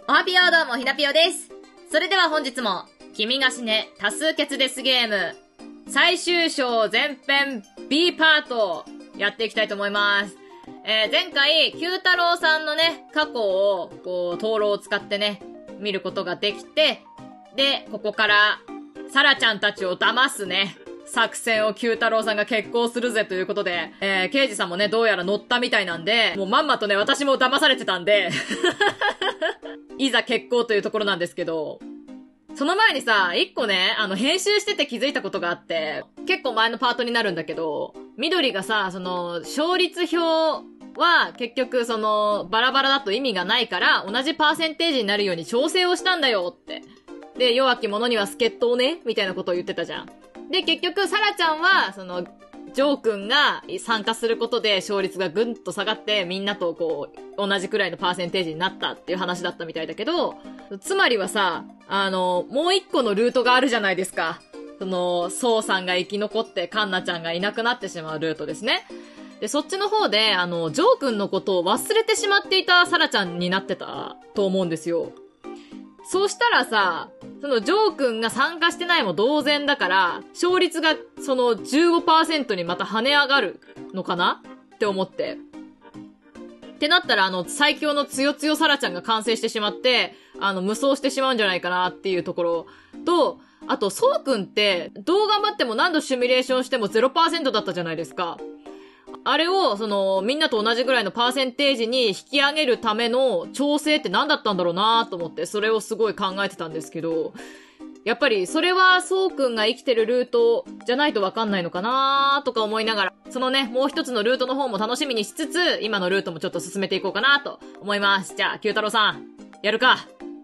おはぴよどうもひなぴよです。それでは本日も、君が死ね多数決デスゲーム、最終章前編 B パート、やっていきたいと思います。前回、九太郎さんのね、過去を、灯籠を使ってね、見ることができて、で、ここから、サラちゃんたちを騙すね、作戦を九太郎さんが決行するぜということで、刑事さんもね、どうやら乗ったみたいなんで、もうまんまとね、私も騙されてたんで、いざ決行というところなんですけど、その前にさ、一個ね、編集してて気づいたことがあって、結構前のパートになるんだけど、緑がさ、勝率表は結局バラバラだと意味がないから、同じパーセンテージになるように調整をしたんだよって。で、弱き者には助っ人をね、みたいなことを言ってたじゃん。で、結局、サラちゃんは、ジョー君が参加することで勝率がぐんと下がって、みんなと同じくらいのパーセンテージになったっていう話だったみたいだけど、つまりはさ、もう一個のルートがあるじゃないですか。ソウさんが生き残って、カンナちゃんがいなくなってしまうルートですね。で、そっちの方で、ジョー君のことを忘れてしまっていたサラちゃんになってたと思うんですよ。そうしたらさ、ジョー君が参加してないも同然だから、勝率が15% にまた跳ね上がるのかなって思って。ってなったら最強のつよつよサラちゃんが完成してしまって、無双してしまうんじゃないかなっていうところと、あと、ソウ君って、どう頑張っても何度シミュレーションしても 0% だったじゃないですか。あれを、みんなと同じぐらいのパーセンテージに引き上げるための調整って何だったんだろうなと思って、それをすごい考えてたんですけど、やっぱり、それは、そうくんが生きてるルートじゃないとわかんないのかなとか思いながら、もう一つのルートの方も楽しみにしつつ、今のルートもちょっと進めていこうかなと思います。じゃあ、九太郎さん、やるか。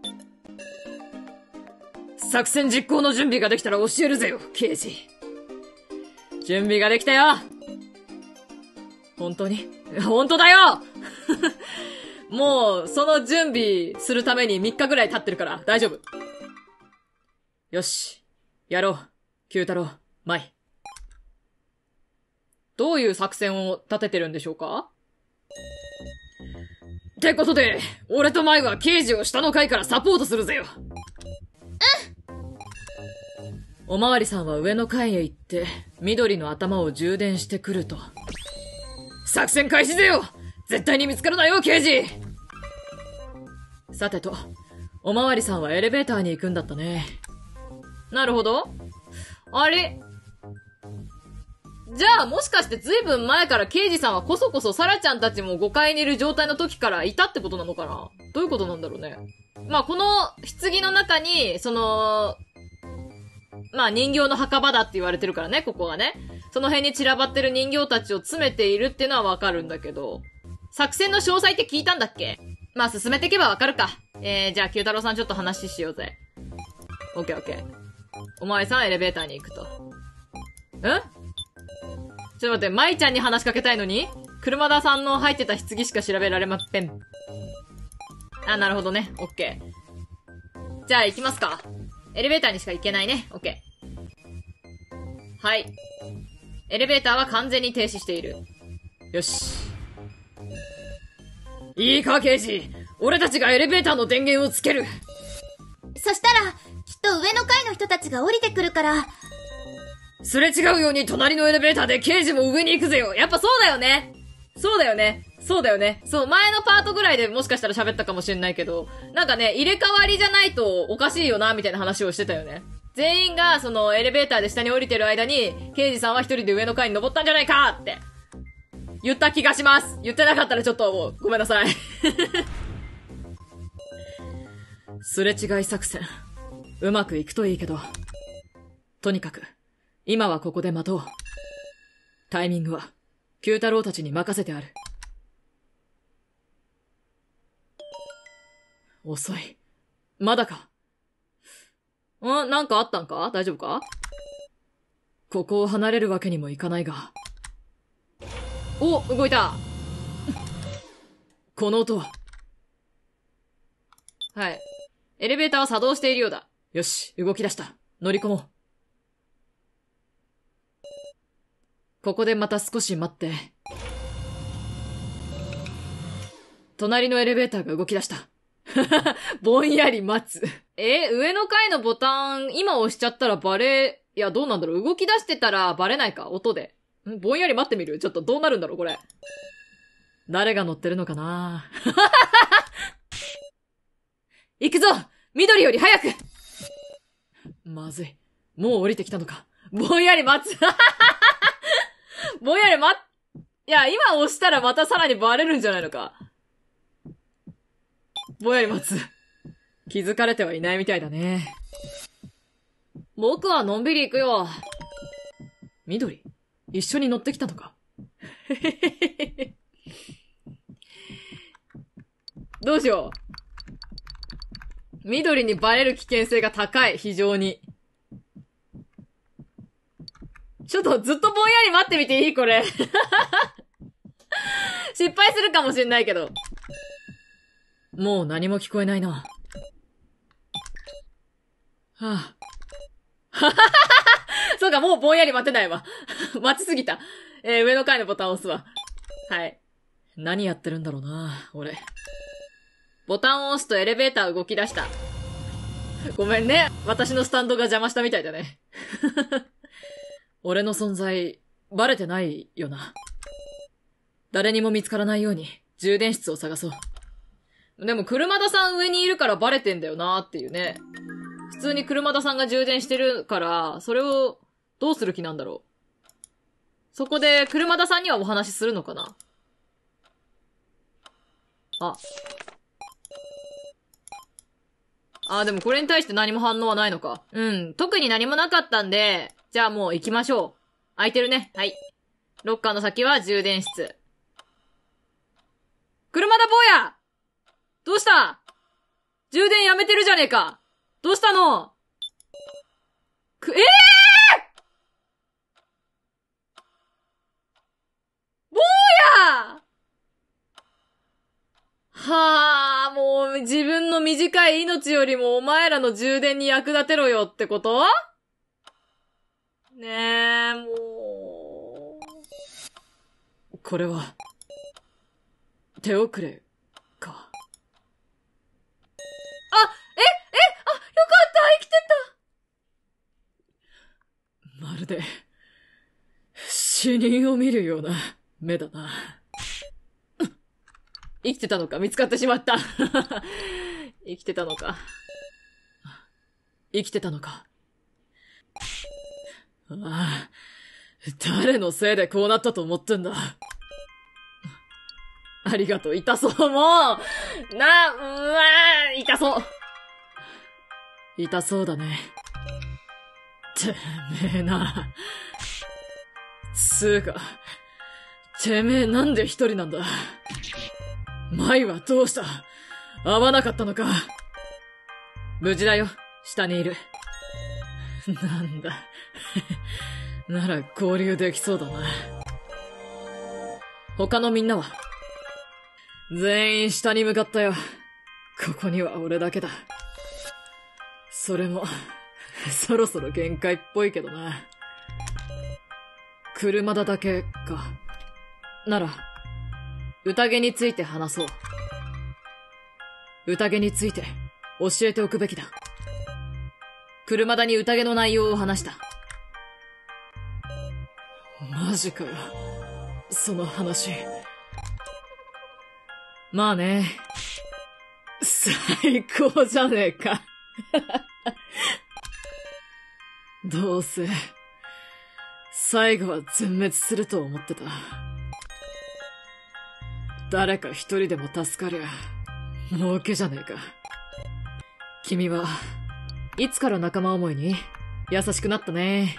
作戦実行の準備ができたら教えるぜよ、刑事。準備ができたよ。本当に？本当だよもう、その準備するために3日ぐらい経ってるから、大丈夫。よし。やろう。九太郎、舞。どういう作戦を立ててるんでしょうか？ってことで、俺と舞は刑事を下の階からサポートするぜよ。おまわりさんは上の階へ行って、緑の頭を充電してくると。作戦開始ぜよ！絶対に見つからないよ、刑事！さてと、おまわりさんはエレベーターに行くんだったね。なるほど。あれ？じゃあもしかしてずいぶん前から刑事さんはこそこそサラちゃんたちも5階にいる状態の時からいたってことなのかな？どういうことなんだろうね。まあこの棺の中に、まあ人形の墓場だって言われてるからね、ここがね。その辺に散らばってる人形たちを詰めているっていうのはわかるんだけど、作戦の詳細って聞いたんだっけ？まあ進めていけばわかるか。じゃあ九太郎さんちょっと話しようぜ。オッケーオッケー。お前さんエレベーターに行くと。ちょっと待って、舞ちゃんに話しかけたいのに車田さんの入ってた棺しか調べられません。あ、なるほどね。オッケー。じゃあ行きますか。エレベーターにしか行けないね。オッケー。はい。エレベーターは完全に停止している。よし。いいか、刑事。俺たちがエレベーターの電源をつける。 そしたら、きっと上の階の人たちが降りてくるから。 すれ違うように隣のエレベーターで刑事も上に行くぜよ。やっぱそうだよね。そうだよね。そうだよね。そう、前のパートぐらいでもしかしたら喋ったかもしれないけど、なんかね、入れ替わりじゃないとおかしいよな、みたいな話をしてたよね。全員がエレベーターで下に降りてる間に、刑事さんは一人で上の階に登ったんじゃないかって言った気がします。言ってなかったらちょっとごめんなさい。すれ違い作戦。うまくいくといいけど。とにかく、今はここで待とう。タイミングは、九太郎たちに任せてある。遅い。まだか。なんかあったんか？大丈夫か？ここを離れるわけにもいかないが。お、動いた。この音は。はい。エレベーターは作動しているようだ。よし、動き出した。乗り込もう。ここでまた少し待って。隣のエレベーターが動き出した。 ぼんやり待つ。上の階のボタン、今押しちゃったらいや、どうなんだろう。動き出してたらバレないか、音で。ぼんやり待ってみる？ちょっとどうなるんだろう、これ。誰が乗ってるのかな行くぞ！緑より早く！まずい。もう降りてきたのか。ぼんやり待つ。ぼんやりいや、今押したらまたさらにバレるんじゃないのか。ぼんやり待つ。気づかれてはいないみたいだね。僕はのんびり行くよ。緑？一緒に乗ってきたのか。どうしよう。緑にバレる危険性が高い、非常に。ちょっとずっとぼんやり待ってみていい？これ。失敗するかもしんないけど。もう何も聞こえないな。はぁ、そうか、もうぼんやり待てないわ。待ちすぎた。上の階のボタンを押すわ。はい。何やってるんだろうな、俺。ボタンを押すとエレベーター動き出した。ごめんね。私のスタンドが邪魔したみたいだね。俺の存在、バレてないよな。誰にも見つからないように、充電室を探そう。でも、車田さん上にいるからバレてんだよなっていうね。普通に車田さんが充電してるから、それをどうする気なんだろう。そこで車田さんにはお話しするのかな。でもこれに対して何も反応はないのか。うん、特に何もなかったんで、じゃあもう行きましょう。空いてるね。はい。ロッカーの先は充電室。車田坊や！どうした？充電やめてるじゃねえか。どうしたの？坊や！はあ、もう自分の短い命よりもお前らの充電に役立てろよってこと？ねえ、もう。これは、手遅れ、か。よかった生きてた！まるで、死人を見るような目だな。生きてたのか見つかってしまった。生きてたのか。生きてたのか。ああ、誰のせいでこうなったと思ってんだ。ありがとう、痛そう、もう痛そう。痛そうだね。てめえな。つうか、てめえなんで一人なんだ。舞はどうした？会わなかったのか？無事だよ、下にいる。なんだ。なら合流できそうだな。他のみんなは？全員下に向かったよ。ここには俺だけだ。それも、そろそろ限界っぽいけどな。車田だけか。なら、宴について話そう。宴について教えておくべきだ。車田に宴の内容を話した。マジかよ。その話。まあね。最高じゃねえか。どうせ、最後は全滅すると思ってた。誰か一人でも助かりゃ、儲けじゃねえか。君は、いつから仲間思いに優しくなったね。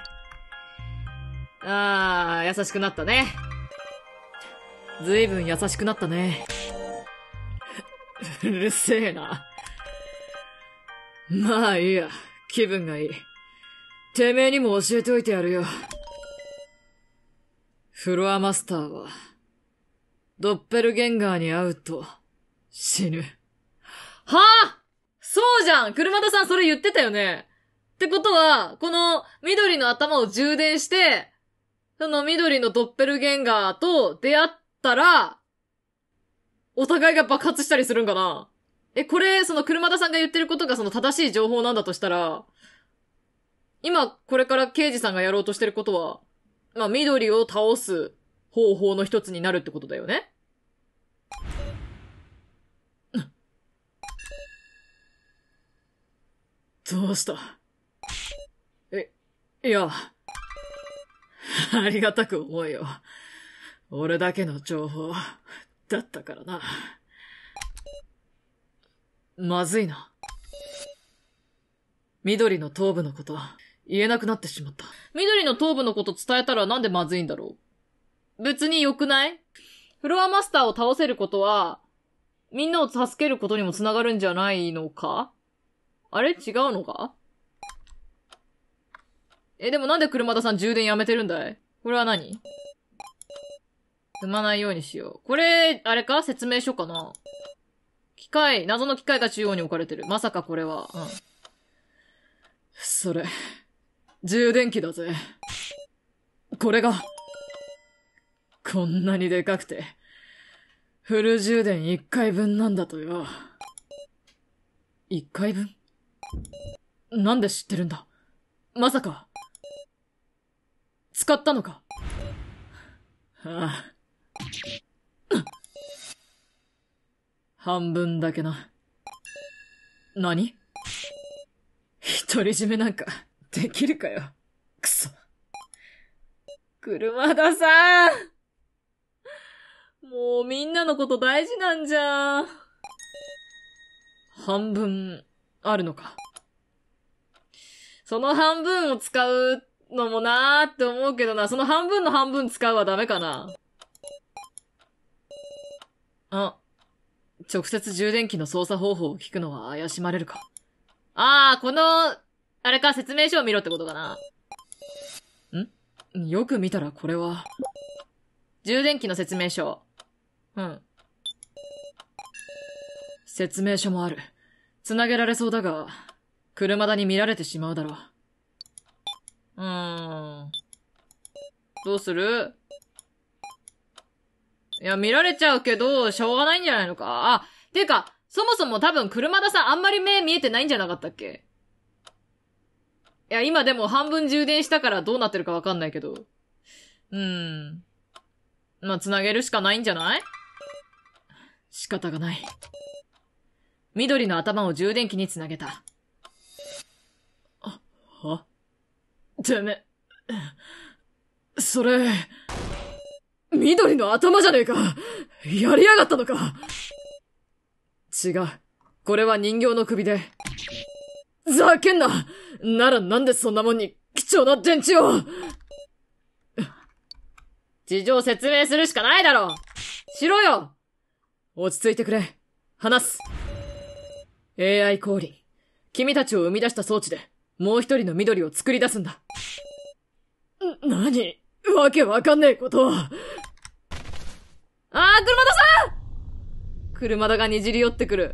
優しくなったね。ずいぶん優しくなったね。うるせえな。まあいいや、気分がいい。てめえにも教えておいてやるよ。フロアマスターは、ドッペルゲンガーに会うと、死ぬ。はあ！そうじゃん！車田さんそれ言ってたよね。ってことは、この緑の頭を充電して、その緑のドッペルゲンガーと出会ったら、お互いが爆発したりするんかな？ これ、その車田さんが言ってることがその正しい情報なんだとしたら、今、これから刑事さんがやろうとしてることは、まあ、緑を倒す方法の一つになるってことだよね。どうした？いや、ありがたく思えよ。俺だけの情報だったからな。まずいな。緑の頭部のこと言えなくなってしまった。緑の頭部のこと伝えたらなんでまずいんだろう。別に良くない？フロアマスターを倒せることは、みんなを助けることにもつながるんじゃないのか？あれ違うのか？でもなんで車田さん充電やめてるんだい？これは何？踏まないようにしよう。これ、あれか？説明書かな？機械、謎の機械が中央に置かれてる。まさかこれは。うん。それ、充電器だぜ。これが、こんなにでかくて、フル充電1回分なんだとよ。1回分？なんで知ってるんだ？まさか、使ったのか？ああ。半分だけな。何？独り占めなんか、できるかよ。くそ。車田さん。もうみんなのこと大事なんじゃ。半分、あるのか。その半分を使うのもなーって思うけどな、その半分の半分使うはダメかな。直接充電器の操作方法を聞くのは怪しまれるか。この、あれか、説明書を見ろってことかな。よく見たらこれは、充電器の説明書。説明書もある。繋げられそうだが、車田に見られてしまうだろう。どうする？いや、見られちゃうけど、しょうがないんじゃないのか。ていうか、そもそも多分車田さんあんまり目見えてないんじゃなかったっけ？いや、今でも半分充電したからどうなってるかわかんないけど。まあ、繋げるしかないんじゃない？仕方がない。緑の頭を充電器に繋げた。てめ、それ、緑の頭じゃねえか。やりやがったのか。違う。これは人形の首で。ざけんな。ならなんでそんなもんに貴重な電池を。事情説明するしかないだろ。しろよ。落ち着いてくれ。話す。AI 降臨。君たちを生み出した装置で、もう一人の緑を作り出すんだ。何？わけわかんねえことを。車田さん！車田がにじり寄ってくる。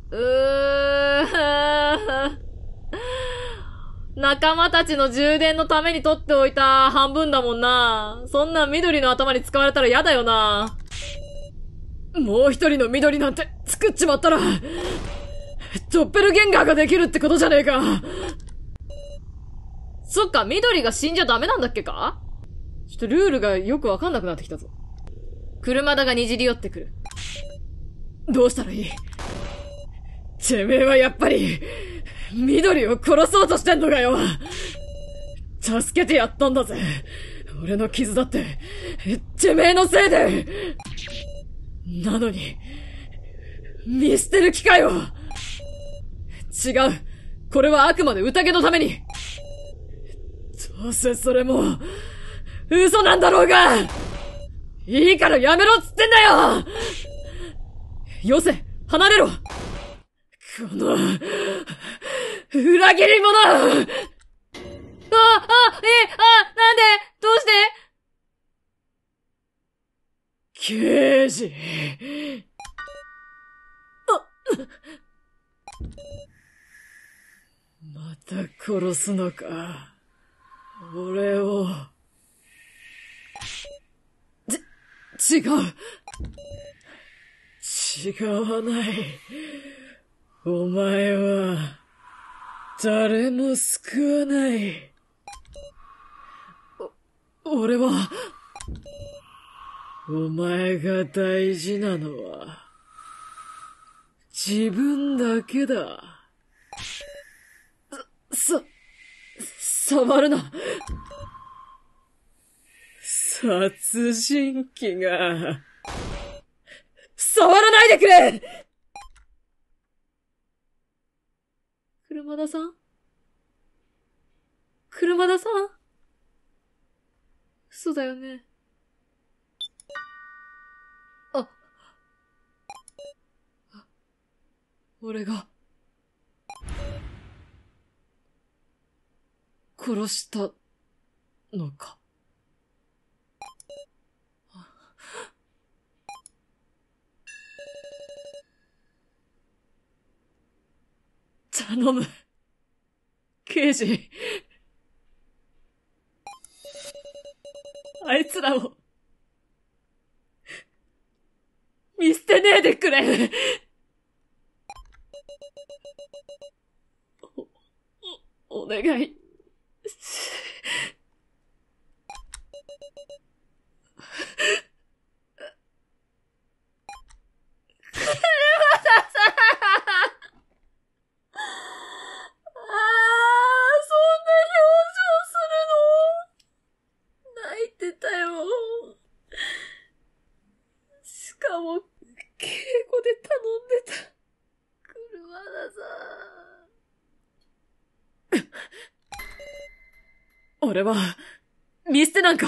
仲間たちの充電のために取っておいた半分だもんな。そんな緑の頭に使われたら嫌だよな。もう一人の緑なんて作っちまったら、ドッペルゲンガーができるってことじゃねえか。そっか、緑が死んじゃダメなんだっけか？ちょっとルールがよくわかんなくなってきたぞ。車田がにじり寄ってくる。どうしたらいい？てめえはやっぱり、緑を殺そうとしてんのかよ。助けてやったんだぜ。俺の傷だって、てめえのせいで。なのに、見捨てる気かよ。違う。これはあくまで宴のために。どうせそれも、嘘なんだろうが。いいからやめろっつってんだよ。よせ、離れろ。この、裏切り者。なんで？どうして？刑事。また殺すのか。俺を。違う。違わない。 お前は、誰も救わない。俺は、お前が大事なのは、自分だけだ。触るな。殺人鬼が、触らないでくれ！車田さん？車田さん？嘘だよね。俺が、殺したのか。頼む。刑事。あいつらを、見捨てねえでくれ。お願い。俺は、見捨てなんか。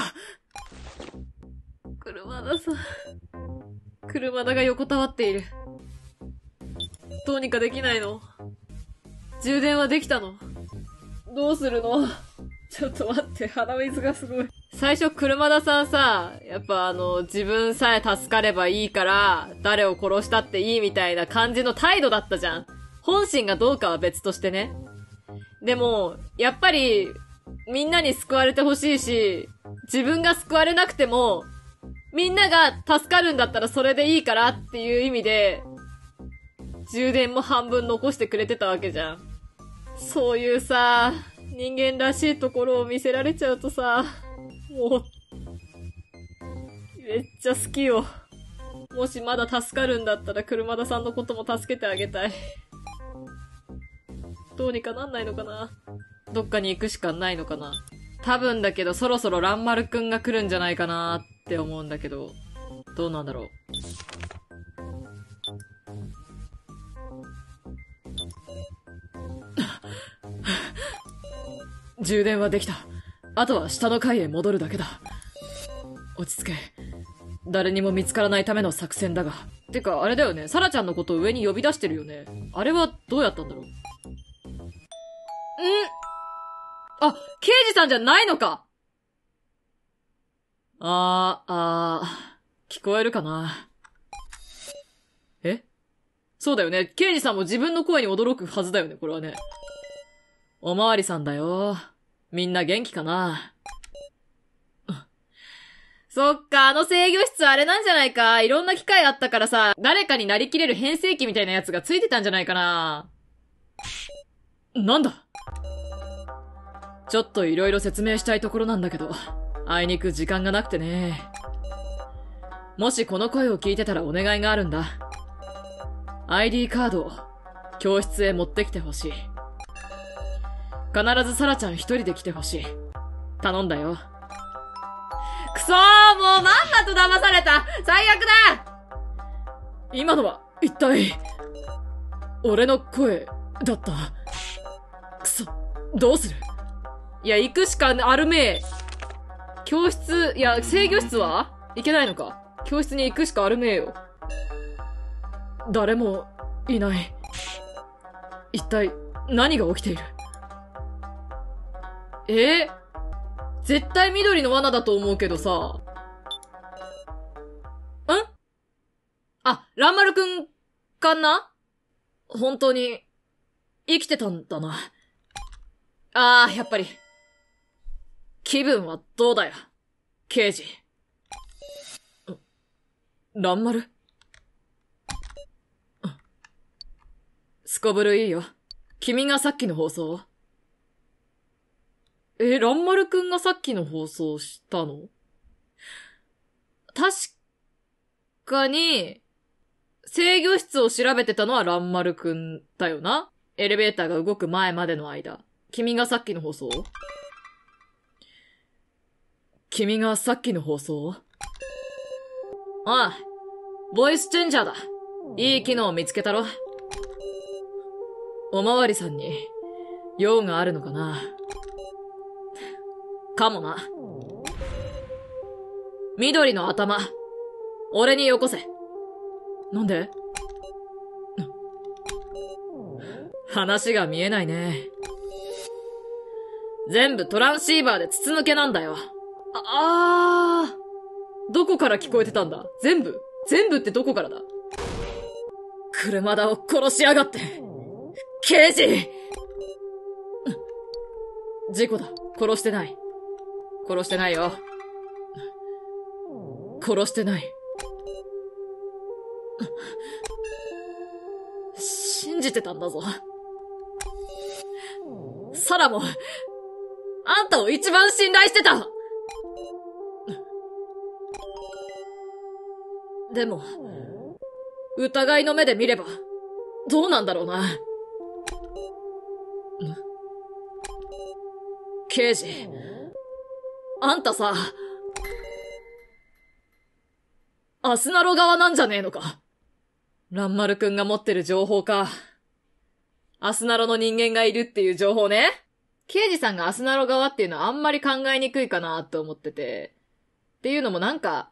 車田さん。車田が横たわっている。どうにかできないの？充電はできたの？どうするの？ちょっと待って、鼻水がすごい。最初車田さんさ、やっぱ自分さえ助かればいいから、誰を殺したっていいみたいな感じの態度だったじゃん。本心がどうかは別としてね。でも、やっぱり、みんなに救われてほしいし、自分が救われなくても、みんなが助かるんだったらそれでいいからっていう意味で、充電も半分残してくれてたわけじゃん。そういうさ、人間らしいところを見せられちゃうとさ、もう、めっちゃ好きよ。もしまだ助かるんだったら車田さんのことも助けてあげたい。どうにかなんないのかな？どっかに行くしかないのかな？多分だけどそろそろ蘭丸くんが来るんじゃないかなって思うんだけど、どうなんだろう。充電はできた。あとは下の階へ戻るだけだ。落ち着け。誰にも見つからないための作戦だが。てか、あれだよね。サラちゃんのことを上に呼び出してるよね。あれはどうやったんだろう。あ、刑事さんじゃないのか。聞こえるかな。え？そうだよね。刑事さんも自分の声に驚くはずだよね、これはね。おまわりさんだよ。みんな元気かな。そっか、制御室あれなんじゃないか。いろんな機械あったからさ、誰かになりきれる変声機みたいなやつがついてたんじゃないかな。なんだ？ちょっといろいろ説明したいところなんだけど、あいにく時間がなくてね。もしこの声を聞いてたらお願いがあるんだ。ID カードを教室へ持ってきてほしい。必ずサラちゃん一人で来てほしい。頼んだよ。くそー、もうまんまと騙された。最悪だ。今のは一体俺の声だった。くそ、どうする？いや、行くしかあるめえ。教室、いや、制御室は行けないのか。教室に行くしかあるめえよ。誰もいない。一体何が起きている？絶対緑の罠だと思うけどさ。あ、蘭丸くんかな？本当に生きてたんだな。やっぱり。気分はどうだよ、刑事。蘭丸？ すこぶるいいよ。君がさっきの放送を。ランマルくんがさっきの放送したの？確かに、制御室を調べてたのはランマルくんだよな。エレベーターが動く前までの間。君がさっきの放送を？君がさっきの放送を？ああ、ボイスチェンジャーだ。いい機能を見つけたろ。おまわりさんに用があるのかな。かもな。緑の頭、俺によこせ。なんで？話が見えないね。全部トランシーバーで筒抜けなんだよ。どこから聞こえてたんだ？全部ってどこからだ？車田を殺しやがって。刑事！事故だ。殺してない。殺してないよ。殺してない。信じてたんだぞ。サラも、あんたを一番信頼してた。でも、疑いの目で見れば、どうなんだろうな。刑事、あんたさ、アスナロ側なんじゃねえのか。ランマルくんが持ってる情報か。アスナロの人間がいるっていう情報ね。刑事さんがアスナロ側っていうのはあんまり考えにくいかなって思ってて。っていうのもなんか、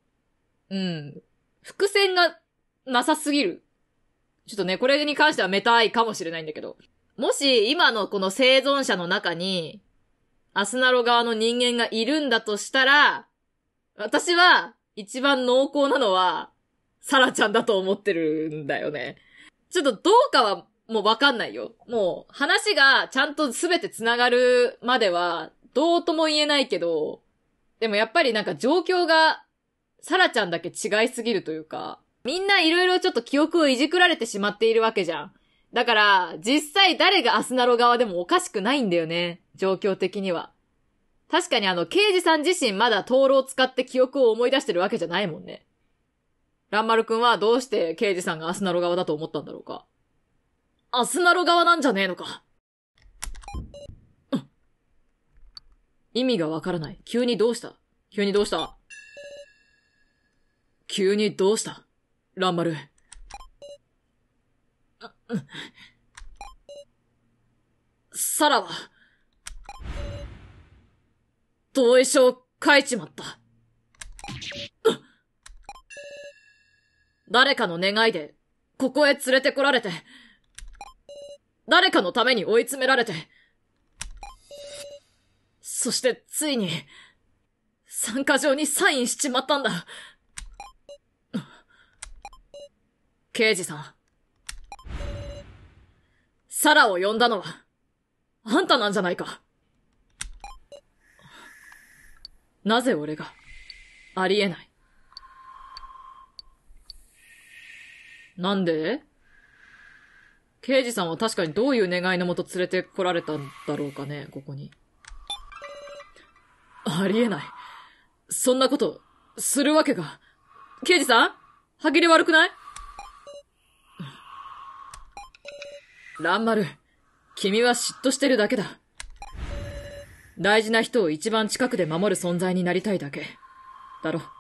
伏線がなさすぎる。ちょっとね、これに関してはメタいかもしれないんだけど。もし今のこの生存者の中に、アスナロ側の人間がいるんだとしたら、私は一番濃厚なのは、サラちゃんだと思ってるんだよね。ちょっとどうかはもうわかんないよ。もう話がちゃんと全て繋がるまではどうとも言えないけど、でもやっぱりなんか状況がサラちゃんだけ違いすぎるというか、みんないろいろちょっと記憶をいじくられてしまっているわけじゃん。だから実際誰がアスナロ側でもおかしくないんだよね。状況的には。確かに刑事さん自身まだ灯籠を使って記憶を思い出してるわけじゃないもんね。ランマルくんはどうして刑事さんがアスナロ側だと思ったんだろうか。アスナロ側なんじゃねえのか。意味がわからない。急にどうしたランマル。サラは、同意書を書いちまった。誰かの願いで、ここへ連れてこられて、誰かのために追い詰められて、そしてついに、参加状にサインしちまったんだ。刑事さん。サラを呼んだのは、あんたなんじゃないか。なぜ俺が、ありえない。なんで？刑事さんは確かにどういう願いのもと連れてこられたんだろうかね、ここに。ありえない。そんなこと、するわけが。刑事さん？歯切れ悪くない？ランマル、君は嫉妬してるだけだ。大事な人を一番近くで守る存在になりたいだけ。だろ。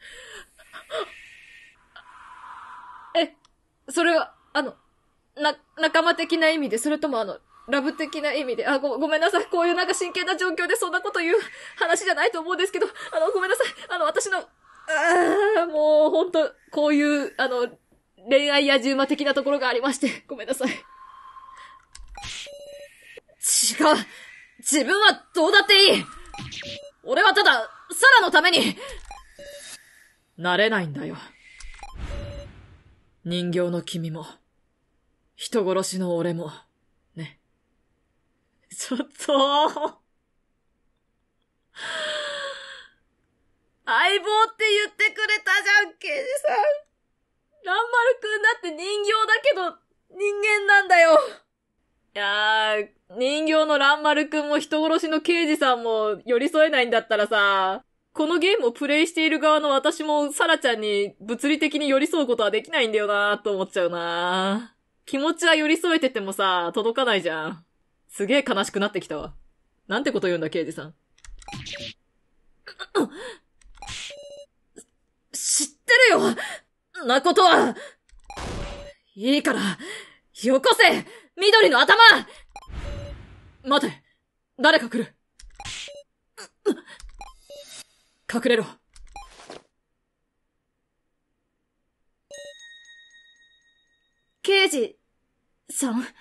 それは、仲間的な意味で、それともラブ的な意味で、ごめんなさい。こういうなんか真剣な状況でそんなこと言う話じゃないと思うんですけど、ごめんなさい。私の、もうほんと、こういう、恋愛やじ馬的なところがありまして、ごめんなさい。違う。自分はどうだっていい。俺はただ、サラのために、なれないんだよ。人形の君も、人殺しの俺も、ね。ちょっと、相棒って言ってくれたじゃん、刑事さん。ランマルくんだって人形だけど、 人間なんだよ。いやー、人形の蘭丸くんも人殺しの刑事さんも寄り添えないんだったらさ、このゲームをプレイしている側の私もサラちゃんに物理的に寄り添うことはできないんだよなーと思っちゃうなー。気持ちは寄り添えててもさ、届かないじゃん。すげえ悲しくなってきたわ。なんてこと言うんだ、刑事さん。知ってるよなことは。いいから、よこせ緑の頭待て、誰か来る。隠れろ。刑事さん？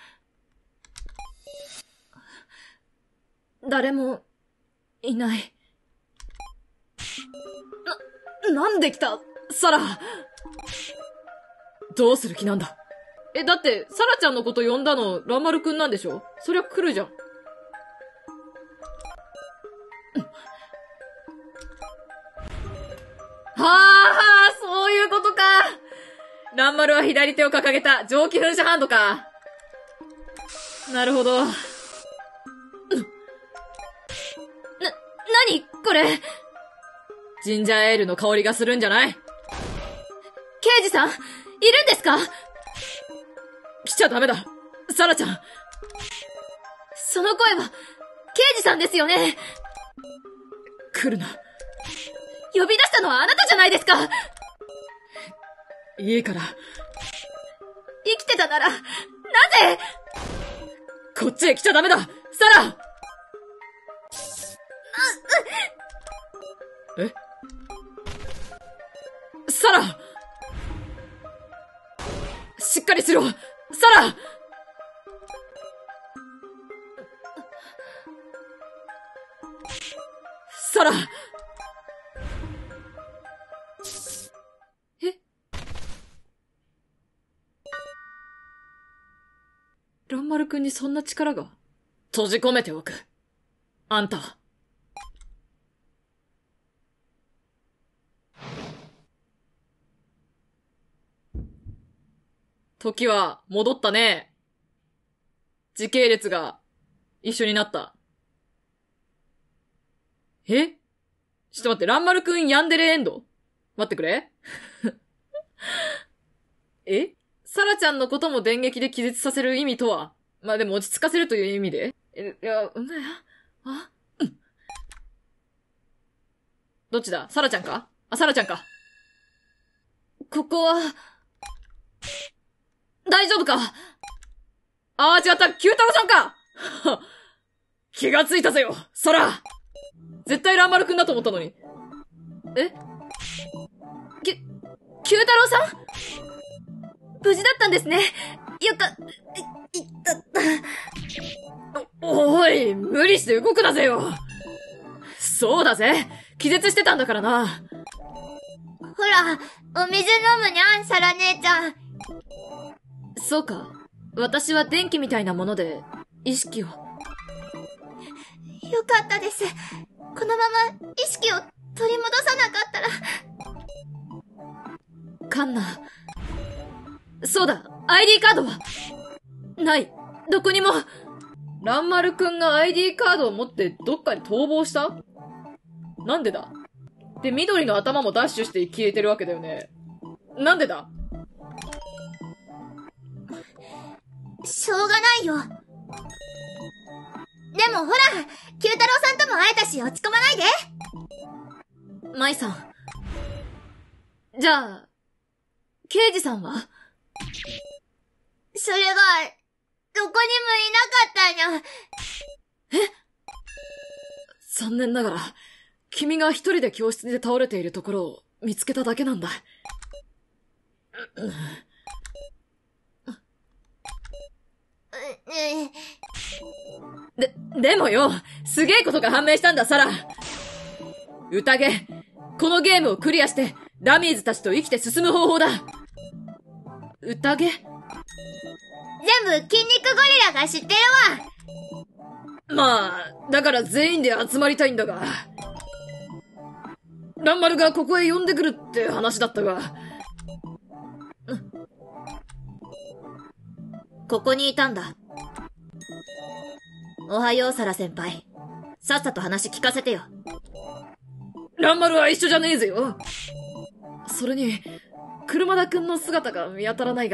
誰もいない。なんで来たサラ。どうする気なんだ。だって、サラちゃんのこと呼んだの、蘭丸くんなんでしょ？そりゃ来るじゃん。はあ、そういうことか。蘭丸は左手を掲げた蒸気噴射ハンドか。なるほど。なにこれ。ジンジャーエールの香りがするんじゃない？刑事さん、いるんですか？来ちゃダメだ、サラちゃん。その声は、刑事さんですよね。来るな。呼び出したのはあなたじゃないですか。いいから。生きてたなら、なぜ？こっちへ来ちゃダメだ、サラ！え？サラ！しっかりしろ！サラ！サラ！え？蘭丸くんにそんな力が？閉じ込めておく。あんたは。時は戻ったね。時系列が一緒になった。ちょっと待って、蘭丸くんヤンデレエンド？待ってくれ。サラちゃんのことも電撃で気絶させる意味とは？まあ、でも落ち着かせるという意味で？どっちだ？サラちゃんか？サラちゃんか。ここは、大丈夫か？違った、九太郎さんか。気がついたぜよ、サラ。絶対蘭丸くんだと思ったのに。九太郎さん？無事だったんですね。よか、おい、無理して動くなぜよ。そうだぜ。気絶してたんだからな。 ほら、お水飲むにゃん、サラ姉ちゃん。 そうか。私は電気みたいなもので、意識を。よかったです。このまま意識を取り戻さなかったら。 カンナ。そうだ、ID カードはない。どこにも。蘭丸くんが ID カードを持ってどっかに逃亡した？なんでだ？で、緑の頭もダッシュして消えてるわけだよね。なんでだ？ しょうがないよ。でもほら、九太郎さんとも会えたし落ち込まないで。 舞さん。じゃあ、刑事さんは？ それが、どこにもいなかったにゃ。 残念ながら、君が一人で教室で倒れているところを見つけただけなんだ。でもよ、すげえことが判明したんだ、サラ。宴、このゲームをクリアして、ダミーズたちと生きて進む方法だ。宴？ 全部筋肉ゴリラが知ってるわ。まあ、だから全員で集まりたいんだが。蘭丸がここへ呼んでくるって話だったが。 ここにいたんだ。おはよう、サラ先輩。さっさと話聞かせてよ。 ランマルは一緒じゃねえぜよ。それに、車田くんの姿が見当たらないが。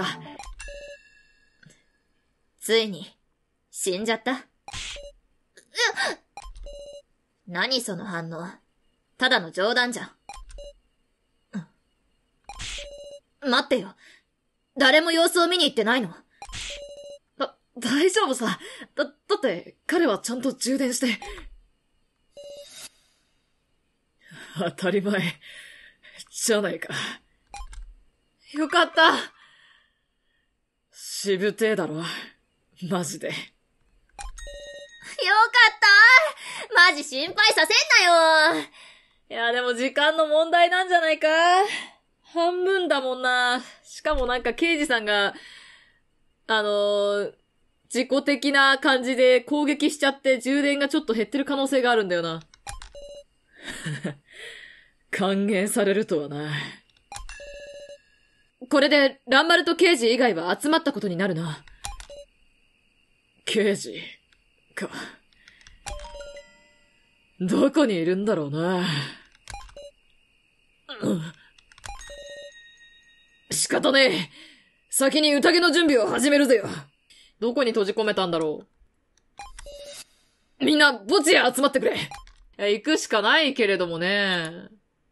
ついに、死んじゃった。何その反応。ただの冗談じゃん。待ってよ。誰も様子を見に行ってないの？ 大丈夫さ。だって彼はちゃんと充電して。当たり前。じゃないか。よかった。しぶてえだろ。マジで。よかった。マジ心配させんなよ。 いや、でも時間の問題なんじゃないか。半分だもんな。しかもなんか刑事さんが、自己的な感じで攻撃しちゃって充電がちょっと減ってる可能性があるんだよな。還元されるとはな。これで、ランマルと刑事以外は集まったことになるな。刑事か。どこにいるんだろうな。仕方ねえ。先に宴の準備を始めるぜよ。どこに閉じ込めたんだろう。みんな、墓地へ集まってくれ。行くしかないけれどもね。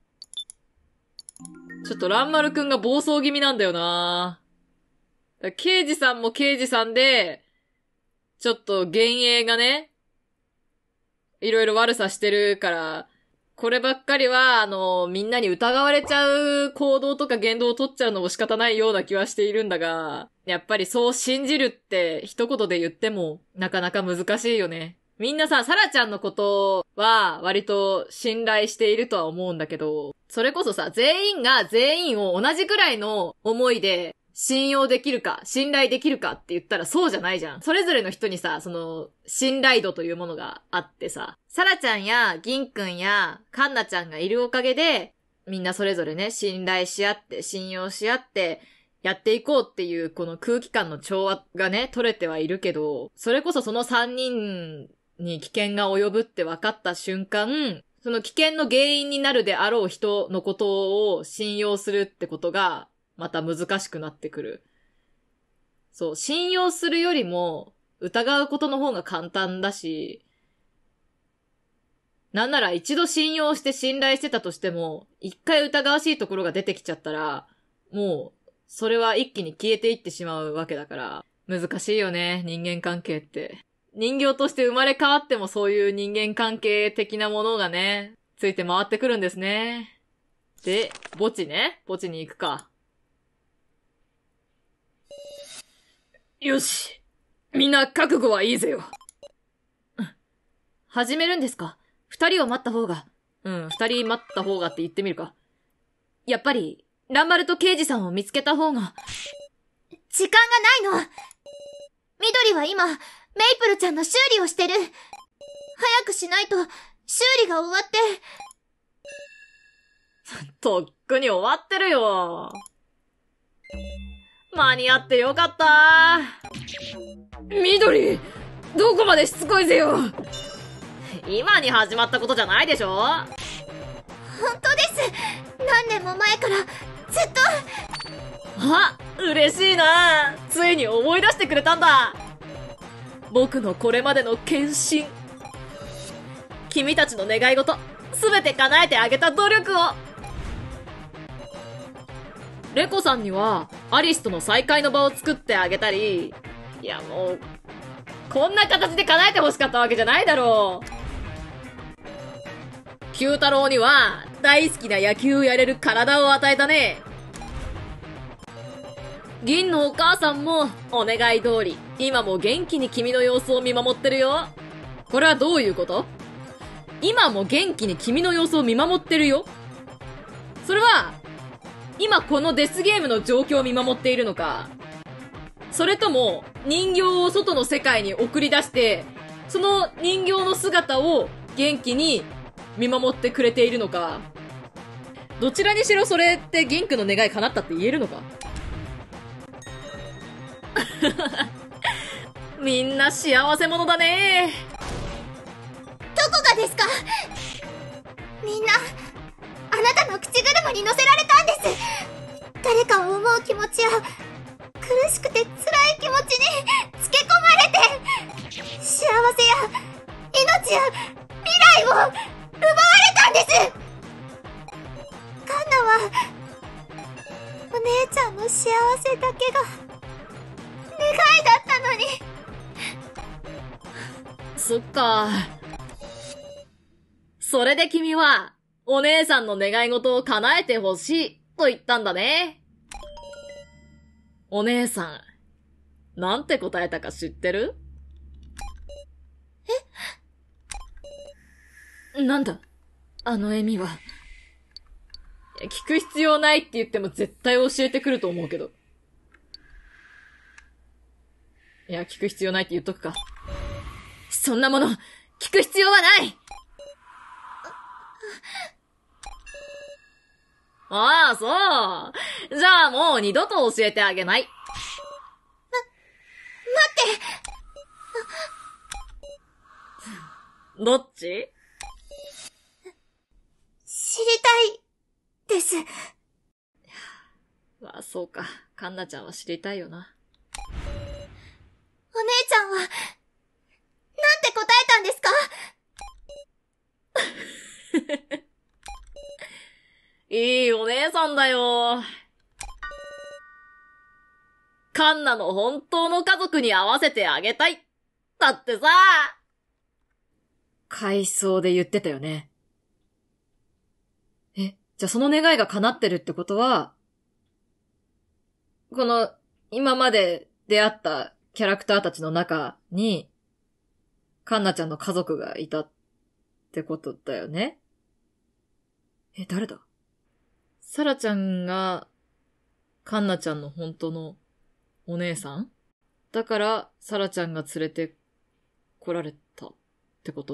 ちょっとランマルくんが暴走気味なんだよな。刑事さんも刑事さんで、ちょっと幻影がね、いろいろ悪さしてるから、こればっかりは、みんなに疑われちゃう行動とか言動を取っちゃうのも仕方ないような気はしているんだが、やっぱりそう信じるって一言で言ってもなかなか難しいよね。みんなさ、サラちゃんのことは割と信頼しているとは思うんだけど、それこそさ、全員が全員を同じくらいの思いで信用できるか、信頼できるかって言ったらそうじゃないじゃん。それぞれの人にさ、信頼度というものがあってさ、サラちゃんや銀くんやカンナちゃんがいるおかげで、みんなそれぞれね、信頼し合って、信用し合って、やっていこうっていうこの空気感の調和がね、取れてはいるけど、それこそその3人に危険が及ぶって分かった瞬間、その危険の原因になるであろう人のことを信用するってことが、また難しくなってくる。そう、信用するよりも疑うことの方が簡単だし、なんなら一度信用して信頼してたとしても、一回疑わしいところが出てきちゃったら、もう、それは一気に消えていってしまうわけだから、難しいよね、人間関係って。人形として生まれ変わってもそういう人間関係的なものがね、ついて回ってくるんですね。で、墓地ね。墓地に行くか。よし。みんな覚悟はいいぜよ。 始めるんですか？2人を待った方が。 2人待った方がって言ってみるか。 やっぱり、ランマルと刑事さんを見つけた方が。時間がないの。緑は今、メイプルちゃんの修理をしてる。早くしないと、修理が終わって。 とっくに終わってるよ。間に合ってよかった。緑、どこまでしつこいぜよ。今に始まったことじゃないでしょ。 本当です。何年も前からずっと。 あ、嬉しいな。ついに思い出してくれたんだ。僕のこれまでの献身。君たちの願い事、すべて叶えてあげた努力を。レコさんにはアリスとの再会の場を作ってあげたり、いやもう、こんな形で叶えて欲しかったわけじゃないだろう。九太郎には大好きな野球をやれる体を与えたね。銀のお母さんもお願い通り、今も元気に君の様子を見守ってるよ。これはどういうこと？今も元気に君の様子を見守ってるよ。それは、今このデスゲームの状況を見守っているのか、それとも人形を外の世界に送り出して、その人形の姿を元気に見守ってくれているのか。どちらにしろそれって銀くんの願い叶ったって言えるのか。 みんな幸せ者だね。 どこがですか？みんな、あなたの口車に乗せられたんです。誰かを思う気持ちや、苦しくて辛い気持ちにつけ込まれて、幸せや命や未来を奪われたんです。カンナは、お姉ちゃんの幸せだけが願いだったのに。 そっか。それで君は、お姉さんの願い事を叶えてほしいと言ったんだね。お姉さん、なんて答えたか知ってる？なんだあの笑みは。聞く必要ないって言っても絶対教えてくると思うけど。いや、聞く必要ないって言っとくか。そんなもの、聞く必要はない。ああ、そう。じゃあもう二度と教えてあげない。 待って。 どっち？ 知りたいです。 まあ、そうか。カンナちゃんは知りたいよな。 お姉ちゃんは、なんて答えたんですか？ いいお姉さんだよ。カンナの本当の家族に会わせてあげたい。だってさ。回想で言ってたよね。じゃあその願いが叶ってるってことは、この今まで出会ったキャラクターたちの中に、カンナちゃんの家族がいたってことだよね。誰だ？サラちゃんが、カンナちゃんの本当のお姉さん？だから、サラちゃんが連れて来られたってこと？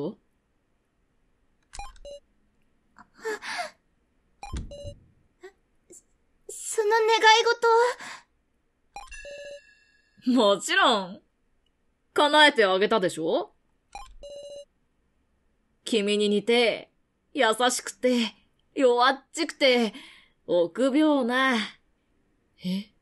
その願い事もちろん、叶えてあげたでしょ？君に似て、優しくて、弱っちくて、臆病な。